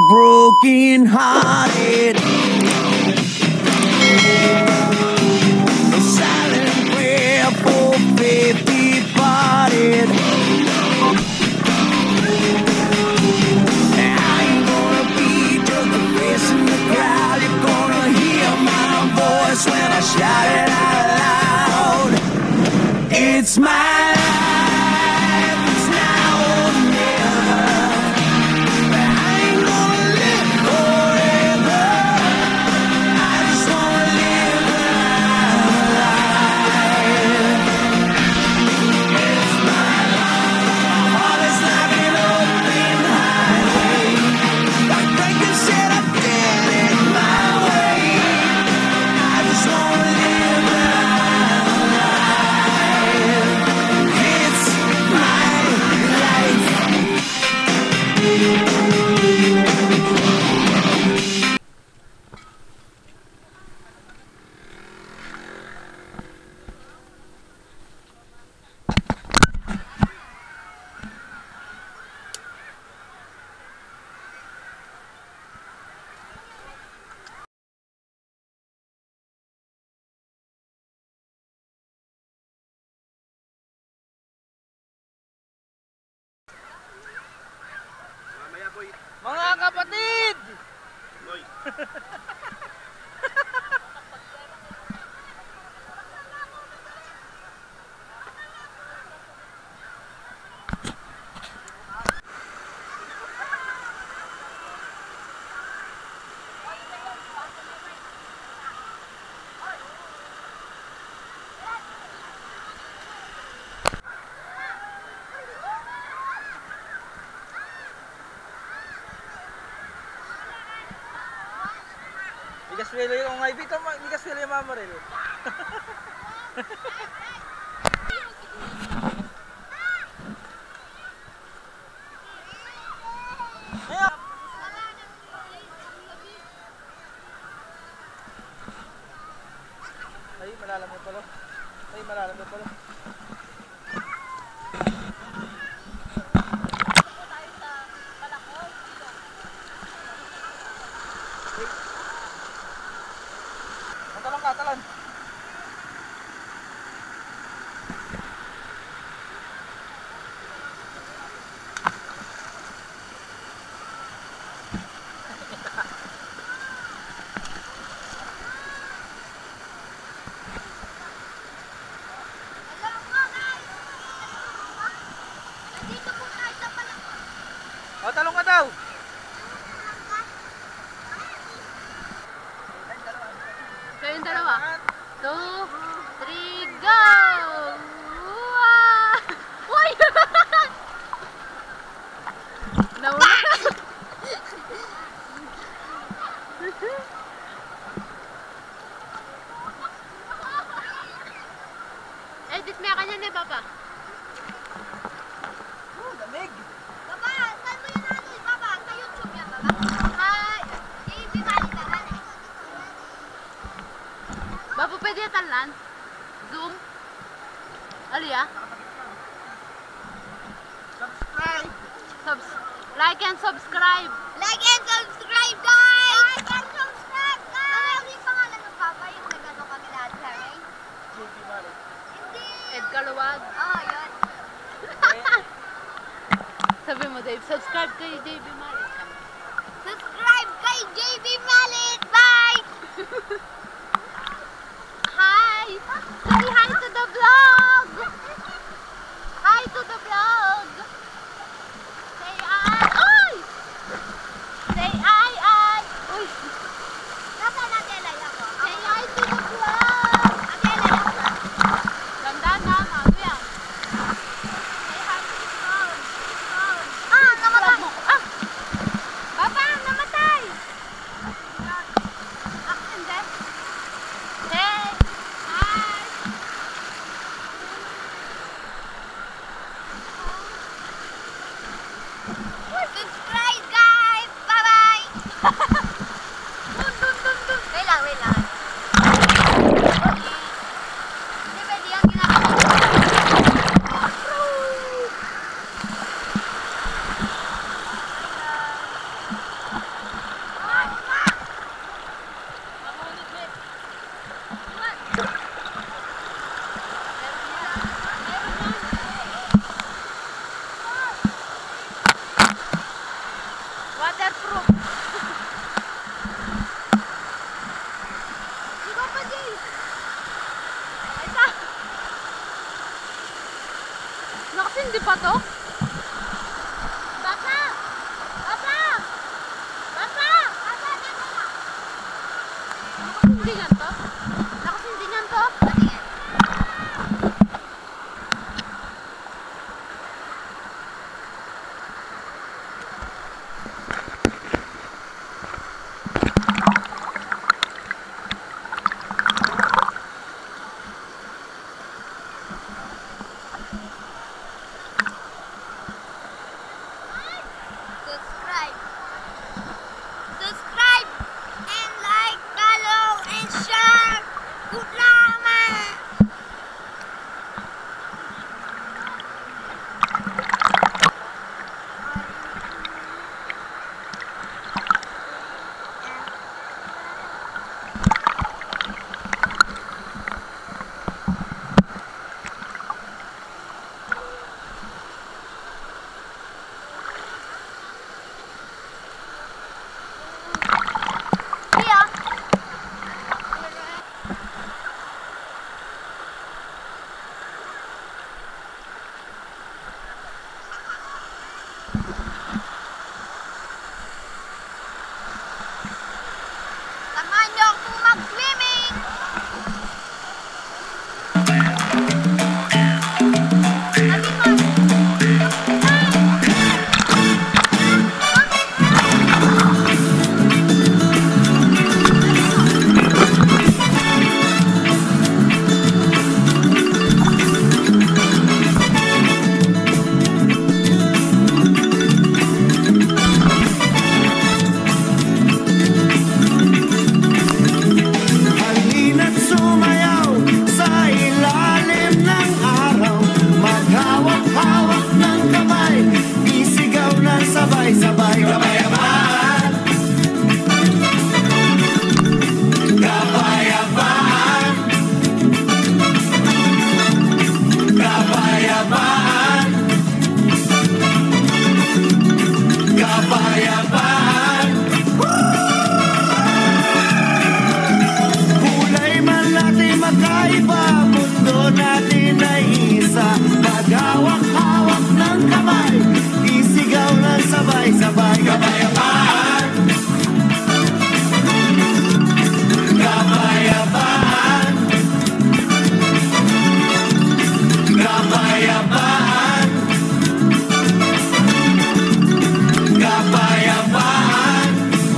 broken hearted. A silent prayer for faith departed. I ain't gonna be just a face in the crowd. You're gonna hear my voice when I shout it out loud. It's my life, it's now or never. But I ain't gonna live forever. I just wanna live my life. It's my life. My heart is like an open highway. Like breaking said I did it my way. I just wanna live my life. It's my life. Mga kapatid! Bigas wilo yung ngay bito, bigas wilo yung mamaril. Ay, malalam mo pala. Ay, malalam mo pala. Talon. O, talong ka daw. Kayong dalawa. 2, 3, go! Wow! Uy! Nauna. Edit mo kanya ni Papa. Lamig. Papa, saan mo yun ano? Papa, sa YouTube yan, Papa. Hi! JB Malitaran. Bapak pwede talan? Zoom? Alia? Subscribe. Like and subscribe. Like and subscribe, guys! Like and subscribe, guys! Ano yung pangalan ng Papa? Yung nagano kami lahat, Harry? JP Mali. Hindi! Ed Kaluwag. Oo, yun. Sabi mo, Dave, subscribe kay JB Malit. Subscribe kay JB Malit! Bye! Hi! Say hi to the vlog! Hi to the vlog! Say hi! Oy! Say hi! Nakasinti niyan to? Nakasinti niyan to? Patingin. Subscribe. Subscribe and like, follow and share. Good naman. Iya. Samahan niyo ako mag-swimming. Sabi mo. Halina't sumayaw sa ilalim ng araw. Maghawak-hawak ng kamay, isigaw ng sabay-sabay. Kapayapaan, kapayapaan, kapayapaan, kapayapaan. Kulay man natin magkaiba, mundo natin ay isa. Maghawak-hawak ng kamay, isigaw ng sabay-sabay. Kapayapaan, kapayapaan, kapayapaan, kapayapaan.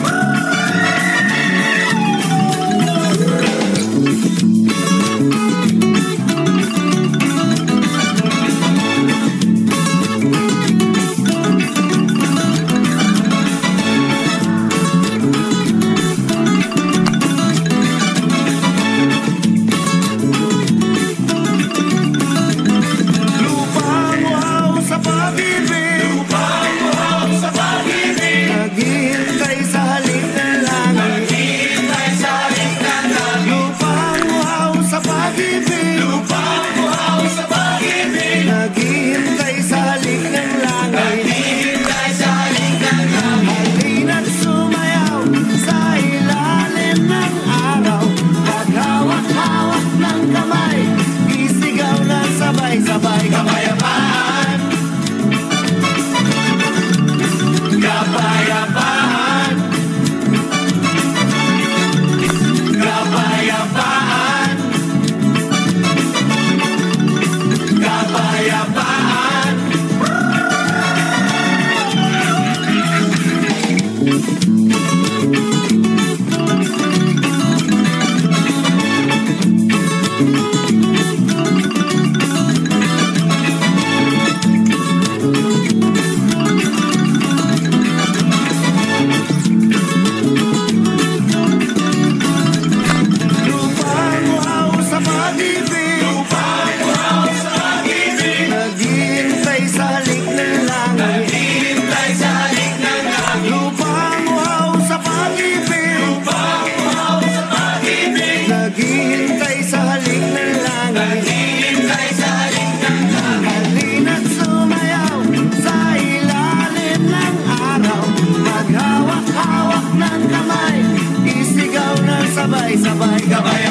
Lupang uhaw sa pag-ibig, lupang uhaw sa pag-ibig, naghihintay sa halik ng langit, naghihintay sa halik ng langit. Lupang uhaw sa pag-ibig, lupang uhaw sa pag-ibig, naghihintay sa halik ng langit, naghihintay sa halik ng langit. Halina't sumayaw sa ilalim ng araw. Maghawak-hawak ng kamay, isigaw ng sabay-sabay. Kapayapaan, kapayapaan, kapayapaan, kapayapaan. Lupang uhaw sa pag-ibig, lupang uhaw sa pag-ibig, naghihintay sa halik ng langit, naghihintay sa halik ng langit. Lupang uhaw sa pag-ibig, lupang uhaw sa pag-ibig, naghihintay sa halik ng langit, naghihintay sa halik ng langit. Halina't sumayaw sa ilalim ng araw. Maghawak-hawak ng kamay, isigaw ng sabay-sabay. Kapayapaan,